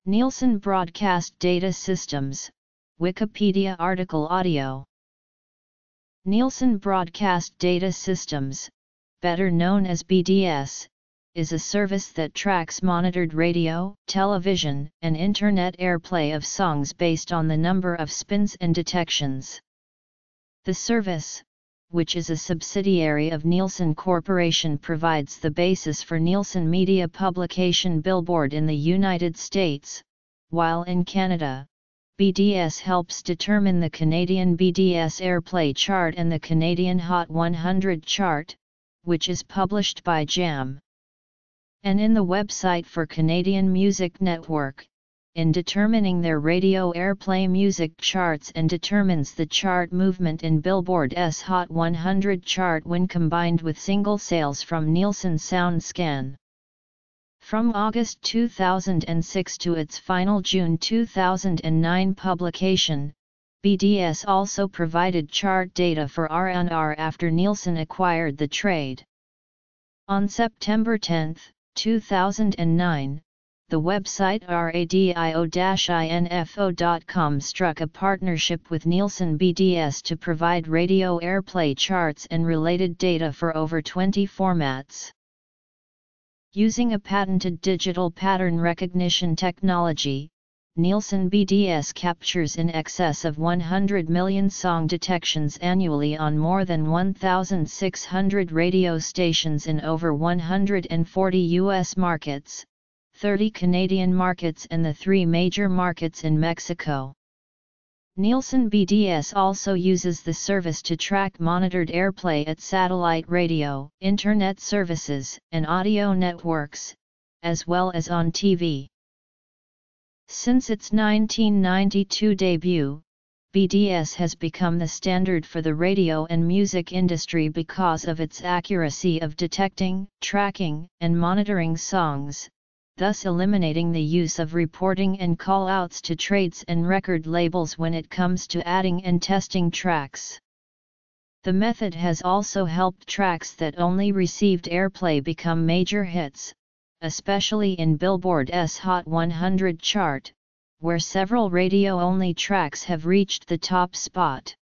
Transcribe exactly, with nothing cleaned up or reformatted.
Nielsen Broadcast Data Systems, Wikipedia article audio. Nielsen Broadcast Data Systems, better known as B D S, is a service that tracks monitored radio, television, and internet airplay of songs based on the number of spins and detections. The service, which is a subsidiary of Nielsen Corporation, provides the basis for Nielsen media publication Billboard in the United States, while in Canada, B D S helps determine the Canadian B D S Airplay chart and the Canadian Hot one hundred chart, which is published by Jam. And in the website for Canadian Music Network, in determining their radio airplay music charts, and determines the chart movement in Billboard's Hot one hundred chart when combined with single sales from Nielsen SoundScan. From August two thousand six to its final June two thousand nine publication, B D S also provided chart data for R and R after Nielsen acquired the trade. On September tenth, two thousand nine, the website radio dash info dot com struck a partnership with Nielsen B D S to provide radio airplay charts and related data for over twenty formats. Using a patented digital pattern recognition technology, Nielsen B D S captures in excess of one hundred million song detections annually on more than one thousand six hundred radio stations in over one hundred forty U S markets, thirty Canadian markets and the three major markets in Mexico. Nielsen B D S also uses the service to track monitored airplay at satellite radio, internet services, and audio networks, as well as on T V. Since its nineteen ninety-two debut, B D S has become the standard for the radio and music industry because of its accuracy of detecting, tracking, and monitoring songs, thus eliminating the use of reporting and call-outs to trades and record labels when it comes to adding and testing tracks. The method has also helped tracks that only received airplay become major hits, especially in Billboard's Hot one hundred chart, where several radio-only tracks have reached the top spot.